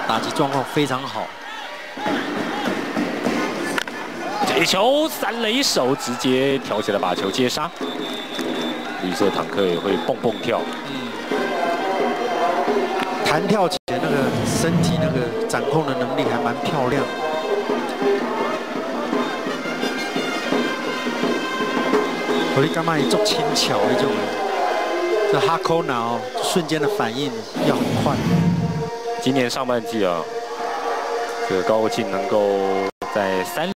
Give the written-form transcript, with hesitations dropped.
打击状况非常好。 这一球三垒手直接挑起来把球接杀，绿色坦克也会蹦蹦跳。 弹跳起来那个身体那个掌控的能力还蛮漂亮。我你干嘛也做轻巧那种，这哈扣脑瞬间的反应要很快。 今年上半季啊，这个高国庆能够在3